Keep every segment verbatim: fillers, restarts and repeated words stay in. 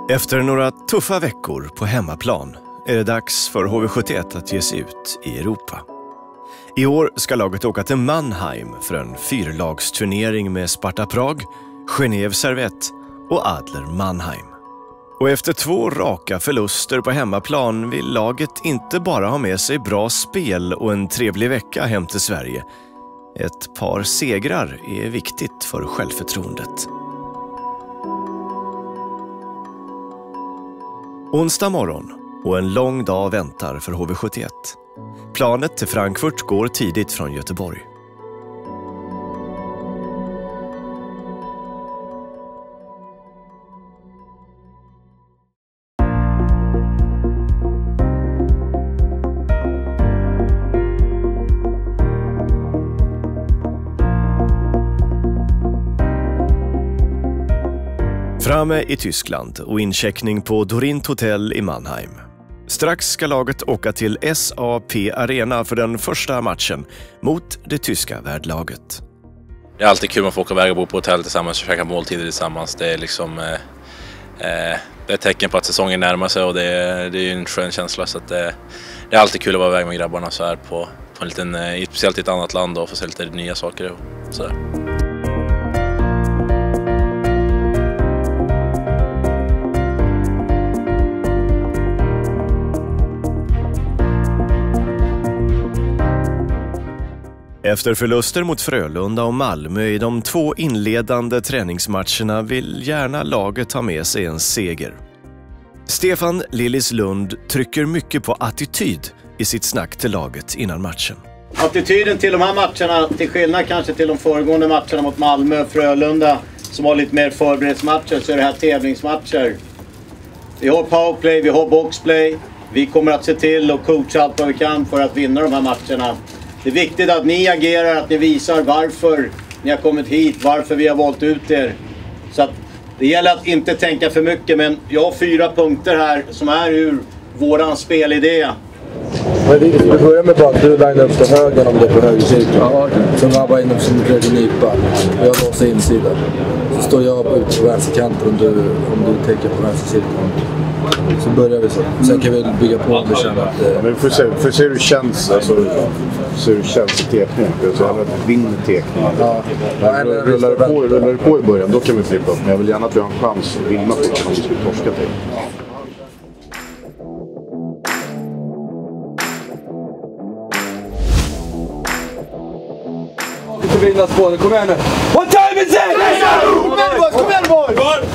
Efter några tuffa veckor på hemmaplan är det dags för H V sjuttioett att ge sig ut i Europa. I år ska laget åka till Mannheim för en fyrlagsturnering med Sparta Prag, Genève Servette och Adler Mannheim. Och efter två raka förluster på hemmaplan vill laget inte bara ha med sig bra spel och en trevlig vecka hem till Sverige. Ett par segrar är viktigt för självförtroendet. Onsdag morgon och en lång dag väntar för H V sjuttioett. Planet till Frankfurt går tidigt från Göteborg. Framme i Tyskland och incheckning på Dorint Hotel i Mannheim. Strax ska laget åka till S A P Arena för den första matchen mot det tyska värdlaget. Det är alltid kul att få åka iväg och bo på hotell tillsammans och käka måltider tillsammans. Det är liksom eh, det är ett tecken på att säsongen närmar sig och det är, det är en skön känsla. Så att det, det är alltid kul att vara iväg med grabbarna så här på, på en liten, speciellt i ett annat land och få se lite nya saker och så där. Efter förluster mot Frölunda och Malmö i de två inledande träningsmatcherna vill gärna laget ha med sig en seger. Stefan Lillislund trycker mycket på attityd i sitt snack till laget innan matchen. Attityden till de här matcherna, till skillnad kanske till de föregående matcherna mot Malmö och Frölunda som var lite mer förberedelsematcher, så är det här tävlingsmatcher. Vi har powerplay, vi har boxplay. Vi kommer att se till och coacha allt vad vi kan för att vinna de här matcherna. Det är viktigt att ni agerar, att ni visar varför ni har kommit hit, varför vi har valt ut er. Så att det gäller att inte tänka för mycket, men jag har fyra punkter här som är ur våran spelidé. Men vi börjar med bara att du linar upp till höger om det är på högercirkeln. Ja, sen rabbar in dem som tredje nypa. Och jag låser insidan. Så står jag ute på vänsterkanten om du, om du täcker på vänstercirkeln. Så börjar vi så. Sen kan vi bygga på om vi känner att det... Men för se, för se hur det känns, alltså, så hur det känns i tekningen. Så alla vinner tekningen. Ja. Ja, rullar det på, rullar det på i början, då kan vi flippa upp. Men jag vill gärna att vi har en chans att vinna på det om vi ska torska till. Vi får vinna spåren, kom igen nu! What time is it? Kom igen boys, kom igen boys!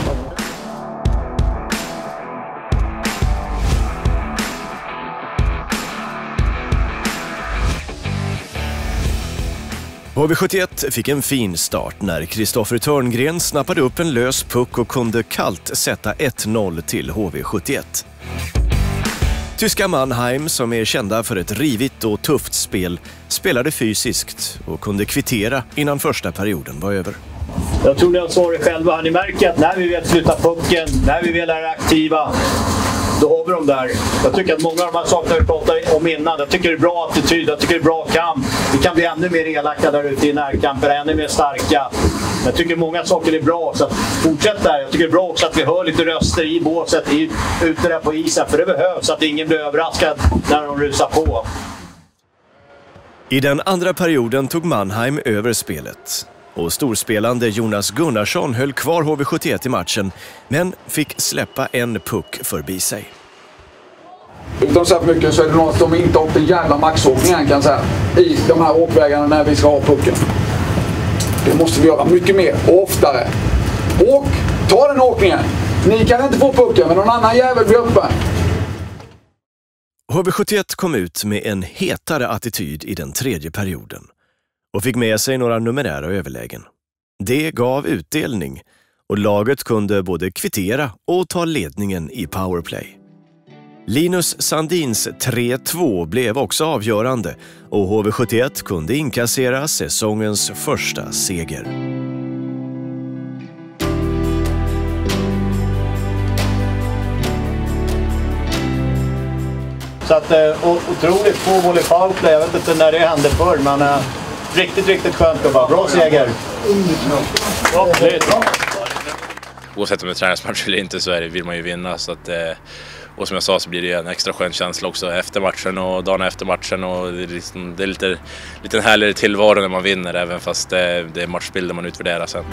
H V sjuttioett fick en fin start när Kristoffer Törngren snappade upp en lös puck och kunde kallt sätta ett noll till H V sjuttioett. Tyska Mannheim, som är kända för ett rivigt och tufft spel, spelade fysiskt och kunde kvittera innan första perioden var över. Jag tror ni har svaret själva. Ni märker att när vi vill flytta pucken, när vi vill vara aktiva, då har vi dem där. Jag tycker att många av de här sakerna vi pratade om innan, jag tycker det är bra attityd, jag tycker det är bra kamp. Vi kan bli ännu mer elaka där ute i närkamper, ännu mer starka. Jag tycker många saker är bra, så att fortsätt där. Jag tycker det är bra också att vi hör lite röster i båset, i, ute där på isen, för det behövs, så att ingen blir överraskad när de rusar på. I den andra perioden tog Mannheim över spelet. Och storspelande Jonas Gunnarsson höll kvar H V sjuttioett i matchen, men fick släppa en puck förbi sig. Utan så här mycket så är det nog att de inte har åkt en jävla maxåkningen, kan jag säga, i de här åkvägarna när vi ska ha pucken. Det måste vi göra mycket mer och oftare. Och ta den åkningen. Ni kan inte få pucken, men någon annan jävel blir uppe. H V sjuttioett kom ut med en hetare attityd i den tredje perioden och fick med sig några numerära överlägen. Det gav utdelning och laget kunde både kvittera och ta ledningen i powerplay. Linus Sandins tre två blev också avgörande och H V sjuttioett kunde inkassera säsongens första seger. Så att, otroligt få mål i powerplay. Jag vet inte när det hände förr, men äh, riktigt, riktigt skönt att vara. Bra seger! Bra. oavsett om det är träningsmatch eller inte så är det, vill man ju vinna. Så att, eh, och som jag sa så blir det en extra skön känsla också efter matchen och dagen efter matchen. Och det är, liksom, det är lite, lite en härligare tillvaro när man vinner, även fast det, det är matchbilder man utvärderar sen.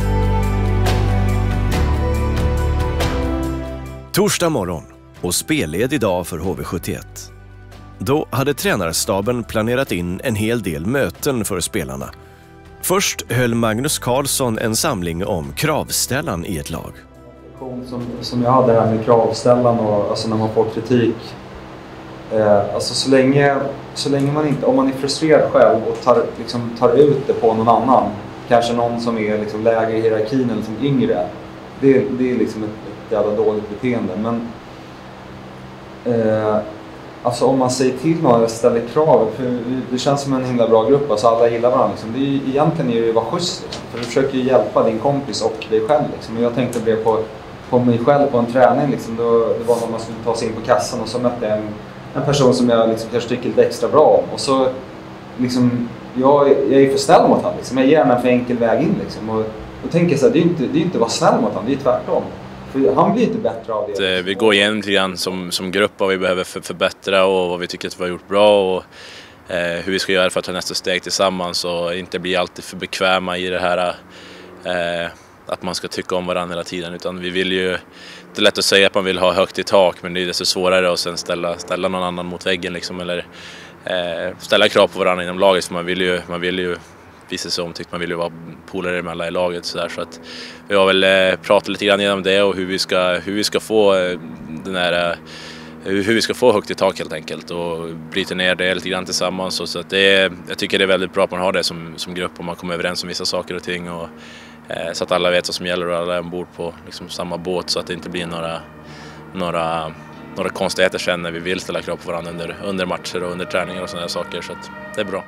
Torsdag morgon och spelled idag för H V sjuttioett. Då hade tränarstaben planerat in en hel del möten för spelarna. Först höll Magnus Karlsson en samling om kravställan i ett lag. Som, som jag hade här med kravställan och alltså när man får kritik. Eh, alltså så länge, så länge man inte, om man är frustrerad själv och tar, liksom, tar ut det på någon annan. Kanske någon som är liksom, lägre i hierarkin eller som yngre. Det, det är liksom ett, ett jävla dåligt beteende. Men eh, alltså om man säger till någon och ställer krav, för det känns som en himla bra grupp, alltså alla gillar varandra liksom. Det är, egentligen är det ju bara schysst liksom, för du försöker ju hjälpa din kompis och dig själv liksom. Och jag tänkte det på, på mig själv på en träning liksom, då, det var när man skulle ta sig in på kassan och så mötte jag en, en person som jag liksom kanske tycker lite extra bra om och så liksom, jag, jag är för snäll mot honom liksom, jag ger honom en för enkel väg in liksom, och då tänker jag så här, det är ju inte, det är inte att vara snäll mot honom, det är tvärtom. För han blir inte bättre av det. Vi går igenom lite grann som, som grupp vad vi behöver för, förbättra och vad vi tycker att vi har gjort bra och eh, hur vi ska göra för att ta nästa steg tillsammans och inte bli alltid för bekväma i det här eh, att man ska tycka om varandra hela tiden, utan vi vill ju, det är lätt att säga att man vill ha högt i tak, men det är desto svårare att sen ställa, ställa någon annan mot väggen liksom, eller eh, ställa krav på varandra inom laget, för man vill ju, man vill ju vissa som tyckte man ville vara polare med alla i laget så där, så att vi har väl eh, pratat lite grann om det och hur vi ska hur vi ska få eh, den här eh, hur vi ska få högt i tak helt enkelt och bryta ner det lite grann tillsammans, och så att det är, jag tycker det är väldigt bra att man har det som som grupp och man kommer överens om vissa saker och ting, och eh, så att alla vet vad som gäller och alla är ombord på liksom samma båt, så att det inte blir några några några konstigheter sen när vi vill ställa krav på varandra under under matcher och under träningar och sådana saker, så att det är bra.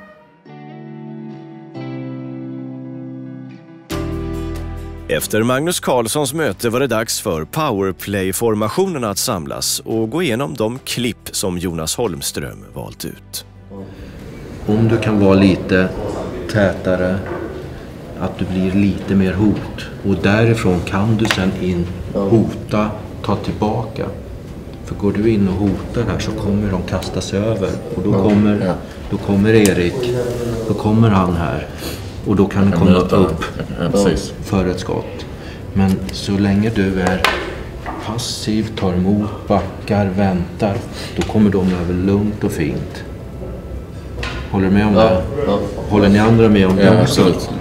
Efter Magnus Karlssons möte var det dags för powerplay-formationerna att samlas och gå igenom de klipp som Jonas Holmström valt ut. Om du kan vara lite tätare, att du blir lite mer hot, och därifrån kan du sen in hota, ta tillbaka. För går du in och hotar här så kommer de kastas över och då kommer, då kommer Erik, då kommer han här. Och då kan du komma upp för ett skott. Men så länge du är passiv, tar emot, backar, väntar, då kommer de över lugnt och fint. Håller du med om det? Håller ni andra med om det? Ja, absolut.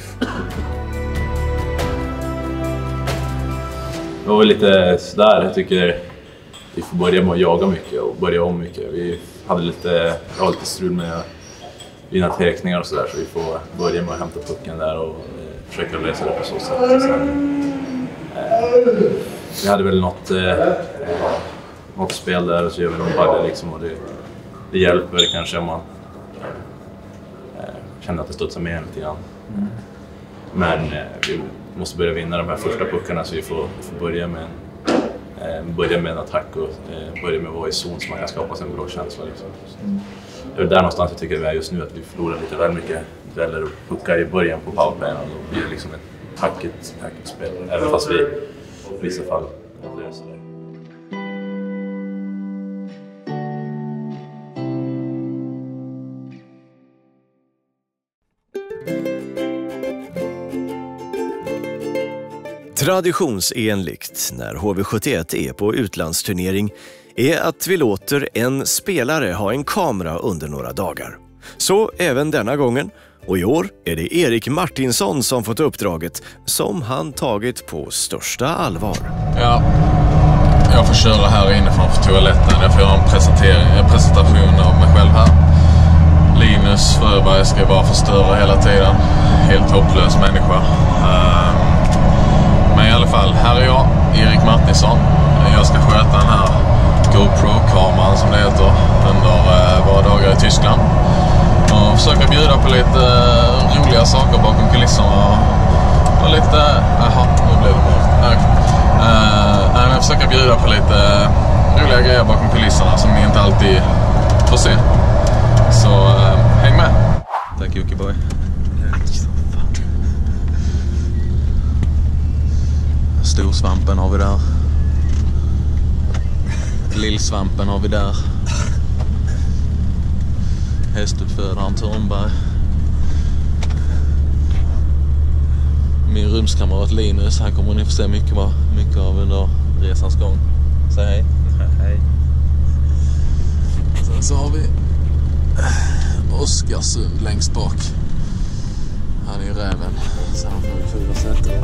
Det var lite sådär, jag tycker vi får börja med att jaga mycket och börja om mycket. Vi hade lite, jag har lite strul med dina teckningar och sådär, så vi får börja med att hämta pucken där och eh, försöka lösa det på så sätt. Sen, eh, vi hade väl något, eh, något spel där och så gör vi någon paddel liksom, och det, det hjälper kanske om man eh, känner att det studsar med lite grann. Mm. Men eh, vi måste börja vinna de här första puckarna, så vi får, får börja med en, eh, börja med en attack och eh, börja med att vara i zon så man kan skapa sig en bra känsla liksom. Mm. Det är där någonstans jag tycker det är just nu, att vi förlorar lite väl mycket dueller och puckar i början på powerplayen, och då blir det liksom ett hackigt, hackigt spel, även fast vi i vissa fall löser det. Traditionsenligt när H V sjuttioett är på utlandsturnering är att vi låter en spelare ha en kamera under några dagar. Så även denna gången, och i år är det Erik Martinsson som fått uppdraget, som han tagit på största allvar. Ja, jag får köra här inne framför toaletten. Jag får göra en presentering, en presentation av mig själv här. Linus Fröberg ska bara förstöra hela tiden. Helt hopplös människa. Men i alla fall, här är jag, Erik Martinsson. Jag ska sköta den här GoPro-kameran som det heter under eh, våra dagar i Tyskland och försöka bjuda på lite eh, roliga saker bakom kulisserna och lite, jaha, nu blev det mörkt. Eh, jag försöker bjuda på lite eh, roliga grejer bakom kulisserna som ni inte alltid får se, så eh, häng med. Tack Jockiboi. Stor Svampen har vi där. Lillsvampen har vi där. Hästuppfödaren Törnberg. Min rumskamrat Linus, han kommer ni få se mycket, mycket av under resans gång. Säg hej. Hej. Sen så har vi Oskarsund längst bak. Han är ju räven, så han får ju fyra sätter.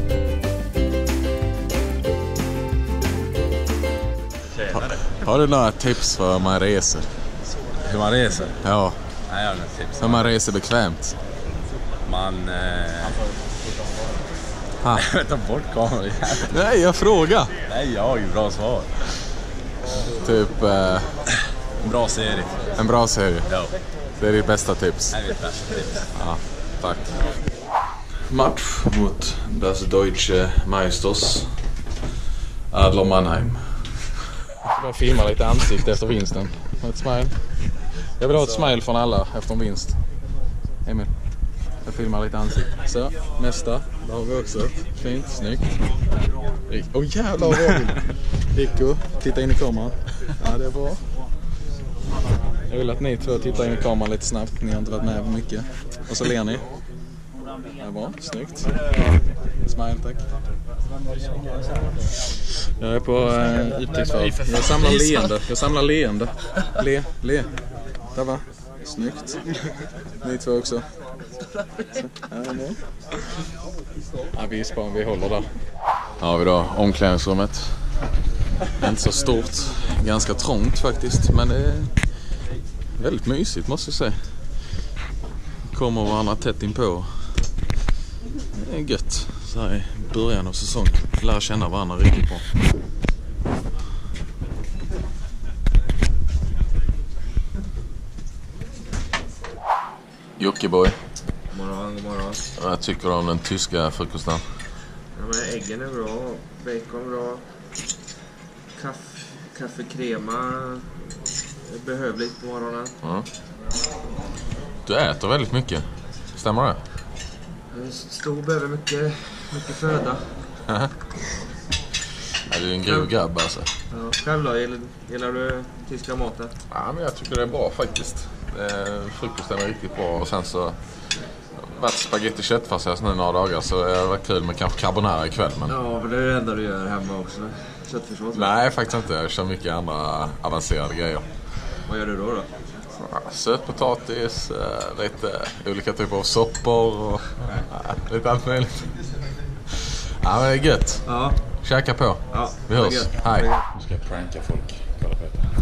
Har du några tips för hur man reser? Hur man reser? Ja. Nej, jag har några tips. Hur man reser bekvämt? Man... Eh... Ha. Jag tar bort kameran. Nej, jag frågar. Nej, jag har ju bra svar. Typ... Eh... En bra serie. En bra serie? Ja. Det är ditt bästa tips? Nej, mitt bästa tips. Ja, tack. Match mot das Deutsche Meisters Adler Mannheim. Jag vill filma lite ansikte efter vinsten. Ett smile. Jag vill ha ett smile från alla efter en vinst. Emil, jag filmar lite ansikte. Så, nästa. Där har vi också. Fint, snyggt. Åh oh, jävlar vad bra. Rico, titta in i kameran. Ja, det är bra. Jag vill att ni två tittar in i kameran lite snabbt. Ni har inte varit med på mycket. Och så ler ni. Det är bra, snyggt. Smile, tack. Jag är på äh, uttiksfärd. Jag samlar leende. Jag samlar leende. Le, le. Där va? Snyggt. Ni två också. Så, ja, ja, vi är span, vi håller där. Här har vi då omklädningsrummet. Inte så stort. Ganska trångt faktiskt. Men det är väldigt mysigt måste jag säga. Kommer varandra tätt in på. Det är gött. Så här i början av säsongen. Lär känna varandra riktigt bra. Jockiboi. God morgon, god morgon. Vad tycker du om den tyska frukosten? Ja, men äggen är bra, bacon bra. Kaff, kaffekrema är behövligt på morgonen. Mm. Du äter väldigt mycket. Stämmer det? Stor behöver mycket, mycket föda. Ja, du är en grov grabb alltså. Ja, själv då? Gillar, gillar du tyska maten? Ja, men jag tycker det är bra faktiskt. Frukosten är riktigt bra och sen så varit spaghetti köttfärssås nu några dagar så det var kul med kanske carbonara ikväll. Men... Ja, för det är det enda du gör hemma också. Köttfärssås? Nej, faktiskt inte. Jag kör mycket andra avancerade grejer. Vad gör du då då? Ja, sötpotatis, lite olika typer av soppor och ja, lite allt möjligt. Ja, men det är gött. Ja. Käka på. Ja, vi hörs. Hej. Nu ska jag pranka folk. Kolla på detta.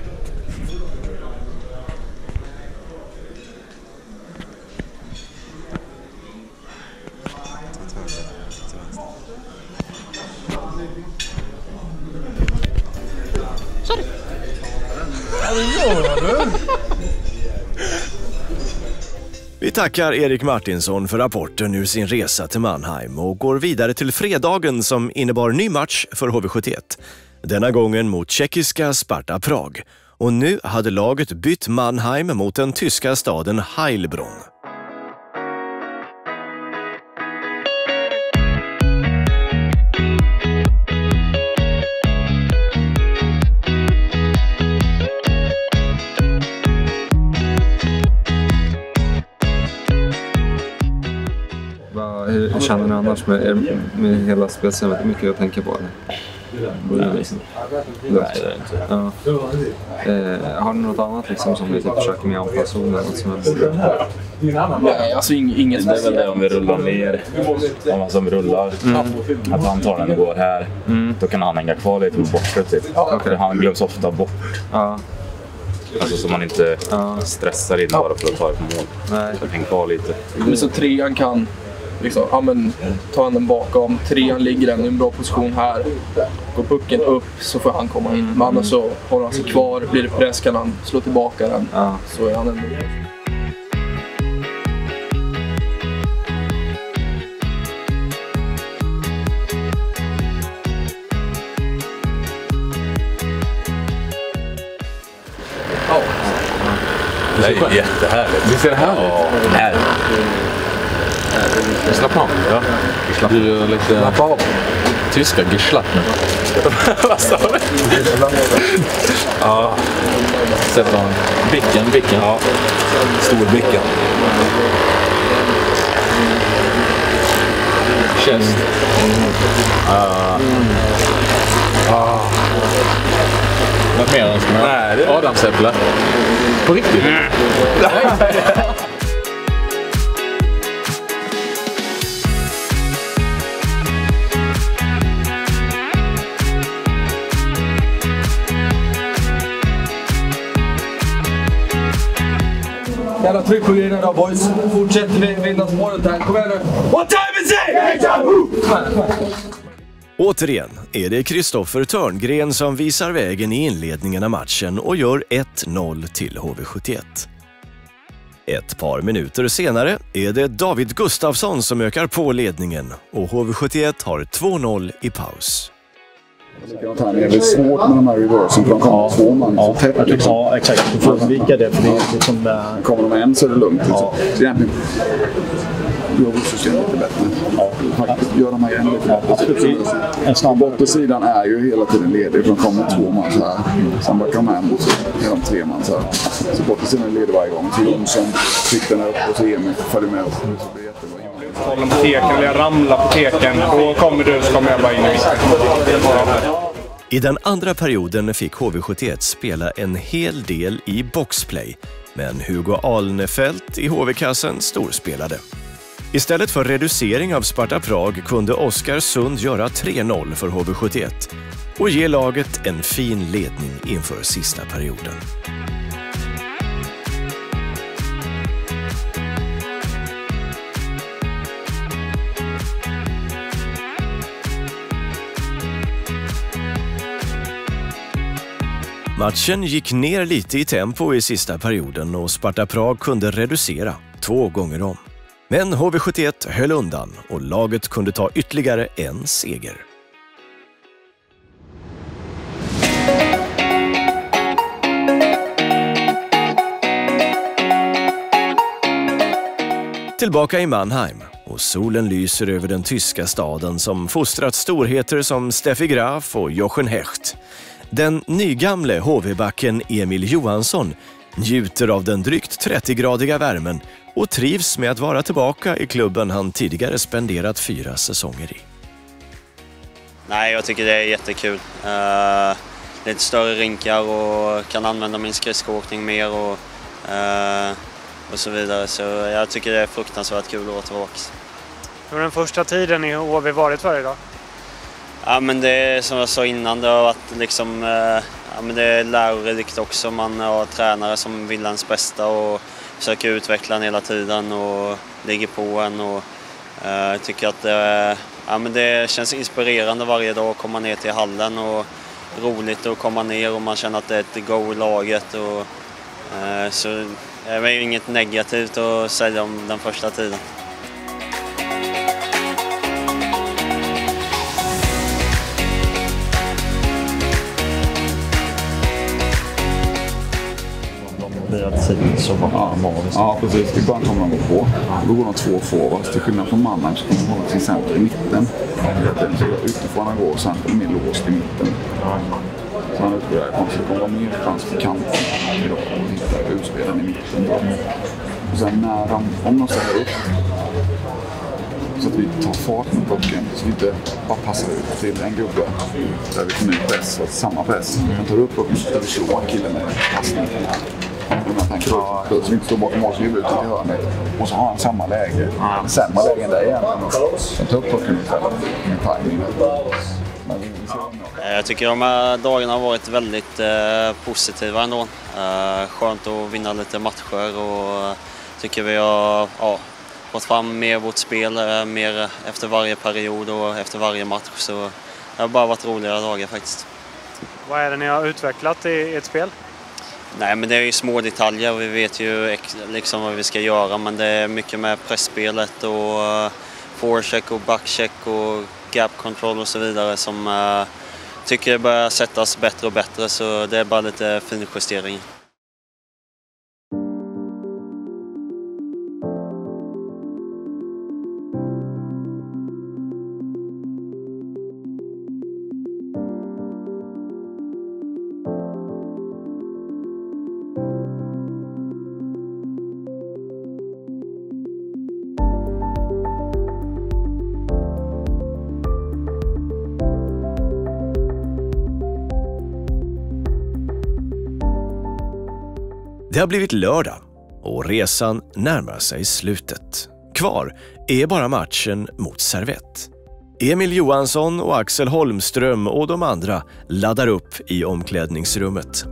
Vi tackar Erik Martinsson för rapporten ur sin resa till Mannheim och går vidare till fredagen som innebar ny match för H V sjuttioett. Denna gången mot tjeckiska Sparta Prag. Och nu hade laget bytt Mannheim mot den tyska staden Heilbronn. Hur känner ni annars med, med hela spelsystemet? Det är mycket att tänka på. Nej, liksom. Nej, det är det inte. Ja. Eh, har ni något annat liksom, som ni typ försöker med anfallszonen? Nej, alltså inget. Det är väl det om vi rullar ner. Om man som rullar. Mm. Att han tar den och går här. Mm. Då kan han hänga kvar lite på bortre typ. Okay. Han glöms ofta bort. Ja. Alltså så man inte ja. stressar in bara för att ta det på mål. Nej. Så häng kvar lite. Men så trean kan liksom, ja men ta den bakom. Trean ligger den i en bra position här. Går pucken upp så får han komma in. Men annars så håller han sig kvar. Blir det press kan han slå tillbaka den. Ja. Så är han ändå. Det är jättehärligt. Visst är det härligt? Ja, härligt. Vi slappnar av. Ja, vi slappnar du lite... Slappa av. tyska gischlat nu. Vad sa du? Ja. Sett någon. Bicken, bicken. Ja. Stor bicken. Känns. Ah. Ah. Något mer än som Nej, Adamsäpple. På riktigt? Mm. Jävla tryck på grejerna då, boys. Fortsätter vi vinna målet här. Kom igen nu. What time is it? Återigen är det Kristoffer Törngren som visar vägen i inledningen av matchen och gör ett noll till H V sjuttioett. Ett par minuter senare är det David Gustafsson som ökar på ledningen och H V sjuttioett har två noll i paus. Det är svårt med de här reversen för de kommer ja, två man ja, så tätt. Liksom. Ja, exakt. Du får vika det för det är liksom där... Kommer de en så är det lugnt. Ja. Så egentligen gör vårt system lite bättre. Ja. Gör de här igen lite bättre. En snabb bortesidan är ju hela tiden ledig för de kommer två man så här. Sen backar de hem och så är de tre man så här. Så bortesidan är ledig varje gång. Så Jonsson fick den upp och så Emil följer med upp. Så det blir jättebra. Håller på teken eller jag ramlar på teken. Då kommer du så kommer jag bara in i mitten. I den andra perioden fick H V sjuttioett spela en hel del i boxplay, men Hugo Alnefelt i H V-kassen storspelade. Istället för reducering av Sparta Prag kunde Oskar Sund göra tre noll för H V sjuttioett och ge laget en fin ledning inför sista perioden. Matchen gick ner lite i tempo i sista perioden och Sparta Prag kunde reducera två gånger om. Men H V sjuttioett höll undan och laget kunde ta ytterligare en seger. Tillbaka i Mannheim och solen lyser över den tyska staden som fostrat storheter som Steffi Graf och Jochen Hecht. Den nygamle H V-backen Emil Johansson njuter av den drygt trettio-gradiga värmen och trivs med att vara tillbaka i klubben han tidigare spenderat fyra säsonger i. Nej, jag tycker det är jättekul. Uh, lite större rinkar och kan använda min skridskoåkning mer och, uh, och så vidare. Så jag tycker det är fruktansvärt kul att vara tillbaka. Hur har den första tiden i H V varit för idag? Ja, men det är som jag sa innan, det har varit liksom, ja, men det är lärorikt också. Man har tränare som vill ens bästa och försöker utveckla en hela tiden och ligger på en. Och, uh, jag tycker att det, ja, men det känns inspirerande varje dag att komma ner till hallen och roligt att komma ner och man känner att det är ett go i laget. Och, uh, så det är ju inget negativt att säga om den första tiden. Så ja, ja, precis. I början kommer de gå på. Då går de två forwards. Till skillnad från mannen så kommer de hålla sin center i mitten. Så utifrån han går och sen är de mer låst i mitten. Så han utgår därifrån. Så det kommer vara mer chans på kanten idag och hitta utspelaren i mitten. Och sen när de, om de ställer upp så att vi tar fart med pucken så vi inte bara passar ut till en gubbe där vi får ny press och samma press. Men tar upp pucken så ska vi slå en kille med passning. Ja, så vi inte står bakom oss huvud ut i hörnet och så har han samma läge, ja. Samma läge än där igen. Jag tar upp pucken istället med timing. Jag tycker de här dagarna har varit väldigt eh, positiva ändå. Eh, skönt att vinna lite matcher och tycker vi har ja, fått fram mer vårt spel eh, mer efter varje period och efter varje match. Så det har bara varit roliga dagar faktiskt. Vad är det ni har utvecklat i ert spel? Nej, men det är ju små detaljer och vi vet ju liksom vad vi ska göra, men det är mycket med pressspelet och uh, forecheck och backcheck och gap control och så vidare som uh, tycker det börjar sättas bättre och bättre, så det är bara lite finjustering. Det har blivit lördag och resan närmar sig slutet. Kvar är bara matchen mot Servette. Emil Johansson och Axel Holmström och de andra laddar upp i omklädningsrummet.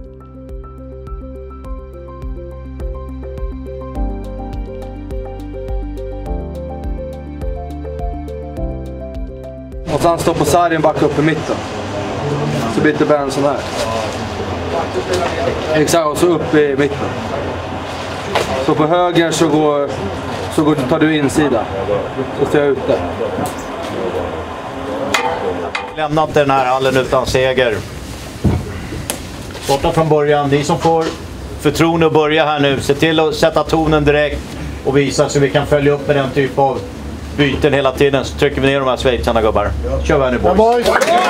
Och sen står på sargen backa upp i mitten. Så byter Benson här. Exakt, och så upp i mitten. Så på höger så går, så går, tar du insida. Så står jag ute. Lämnat den här hallen utan seger. Borta från början. Ni som får förtroende att börja här nu. Se till att sätta tonen direkt och visa så vi kan följa upp med den typ av byten hela tiden. Så trycker vi ner de här schweizarna, gubbar. Kör vi här nu, boys.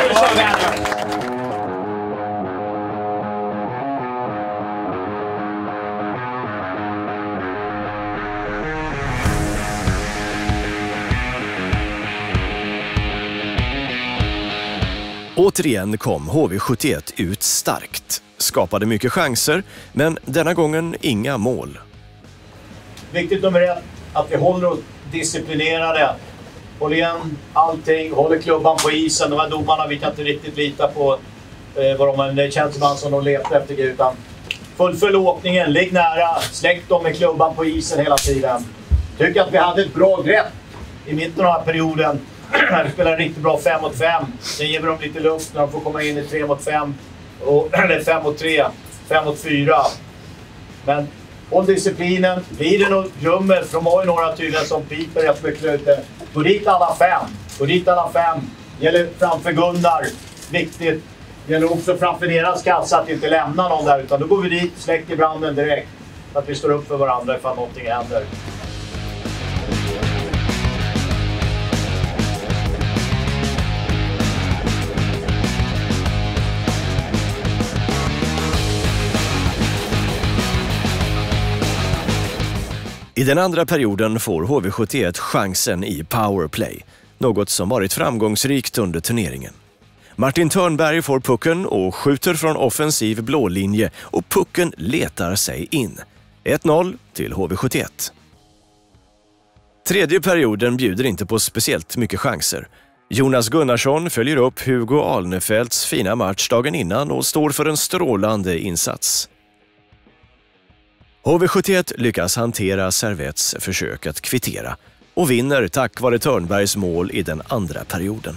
Återigen kom H V sjuttioett ut starkt. Skapade mycket chanser, men denna gången inga mål. Viktigt nummer ett, att vi håller oss disciplinerade. Håller igen allting, håller klubban på isen. De här domarna, vi kan inte riktigt lita på eh, vad de, det känns som som de letar efter, utan fullfölj åkningen, ligg nära, släck dem med klubban på isen hela tiden. Tycker att vi hade ett bra grepp i mitten av den här perioden. Vi spelar riktigt bra fem mot fem. Sen ger vi dem lite luft när de får komma in i tre mot fem. Och, eller fem mot tre, fem mot fyra. Men håll disciplinen. Blir det något rummet, för de har ju några tydliga som piper efter beslutet. Gå dit alla fem. Gå dit alla fem. Gäller framför Gunnar. Viktigt. Gäller också framför deras kassa att inte lämna någon där. Utan då går vi dit, släcker branden direkt. Så att vi står upp för varandra ifall någonting händer. I den andra perioden får H V sjuttioett chansen i powerplay, något som varit framgångsrikt under turneringen. Martin Törnberg får pucken och skjuter från offensiv blålinje och pucken letar sig in. ett noll till H V sjuttioett. Tredje perioden bjuder inte på speciellt mycket chanser. Jonas Gunnarsson följer upp Hugo Alnefeldts fina match dagen innan och står för en strålande insats. H V sjuttioett lyckas hantera Servettes försök att kvittera och vinner tack vare Törnbergs mål i den andra perioden.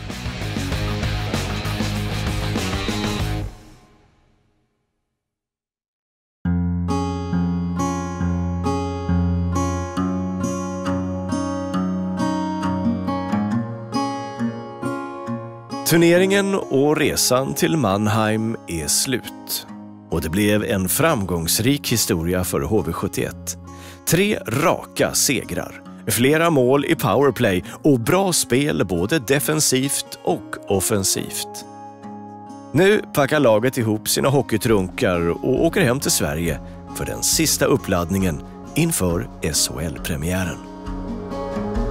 Turneringen och resan till Mannheim är slut. Och det blev en framgångsrik historia för H V sjuttioett. Tre raka segrar, flera mål i powerplay och bra spel både defensivt och offensivt. Nu packar laget ihop sina hockeytrunkar och åker hem till Sverige för den sista uppladdningen inför S H L-premiären.